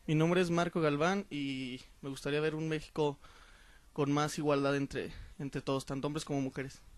Mi nombre es Marco Galván y me gustaría ver un México con más igualdad entre todos, tanto hombres como mujeres.